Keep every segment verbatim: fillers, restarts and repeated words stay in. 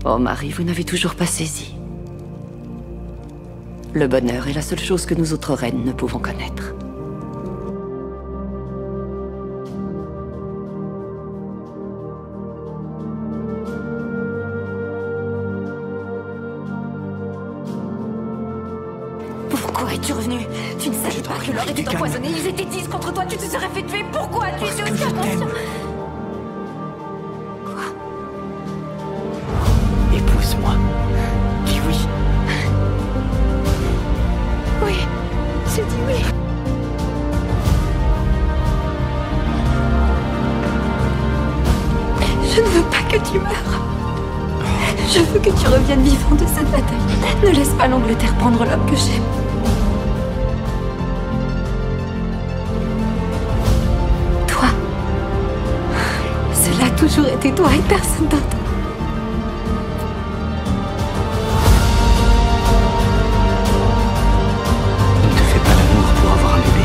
Oh Marie, vous n'avez toujours pas saisi. Le bonheur est la seule chose que nous autres reines ne pouvons connaître. Pourquoi es-tu revenu? Tu ne savais pas que l'or était empoisonné. Ils étaient dix contre toi, tu te serais fait tuer. Pourquoi tu étais aussi inconscient? Quoi? Épouse-moi. Dis oui. Oui, j'ai dit oui. Je ne veux pas que tu meurs. Je veux que tu reviennes vivant de cette bataille. Ne laisse pas l'Angleterre prendre l'homme que j'aime. Toi. Cela a toujours été toi et personne d'autre. Ne te fais pas l'amour pour avoir un bébé.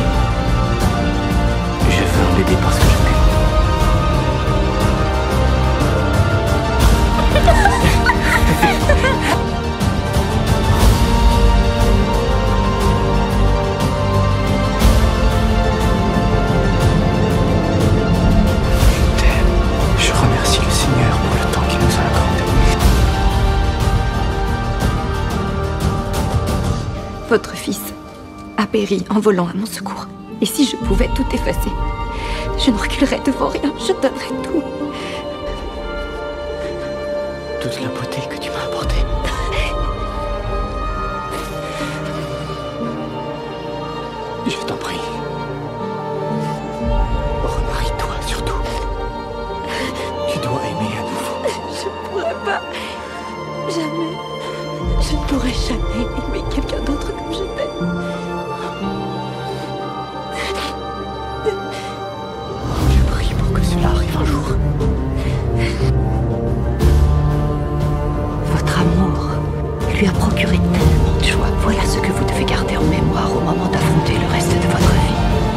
Je veux un bébé parce que je t'aime. Je remercie le Seigneur pour le temps qu'il nous a accordé. Votre fils a péri en volant à mon secours. Et si je pouvais tout effacer, je ne reculerais devant rien, je donnerais tout. Toute la beauté que tu m'as apportée. Je t'en prie. Remarie-toi surtout. Tu dois aimer à nouveau. Je ne pourrais pas. Jamais. Je ne pourrais jamais aimer quelqu'un d'autre comme je t'aime. Je prie pour que cela arrive un jour. Votre amour lui a procuré tellement de joie. Voilà ce que vous devez garder en mémoire au moment d'affronter le reste de votre vie.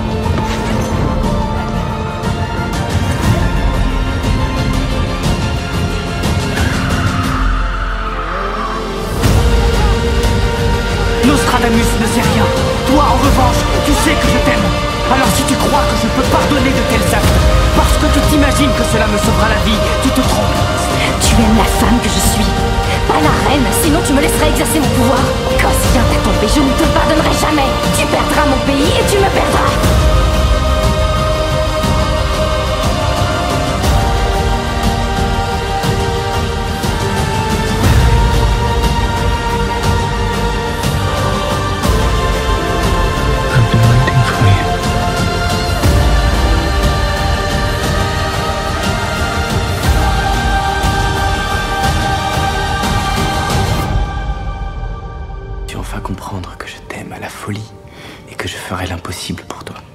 Nostradamus ne sait rien. Toi, en revanche, tu sais que je t'aime. Alors si tu crois que je peux pardonner de tels actes, parce que tu t'imagines que cela me sauvera la vie, tu te trompes. Tu aimes la femme que je suis, pas la reine, sinon tu me laisserais exercer mon pouvoir. Quand si vient à tomber, je ne te pardonnerai jamais. Tu perdras mon pays et tu me perdras. I've been waiting for you. Tu enfin comprendre que je t'aime à la folie et que je ferai l'impossible pour toi.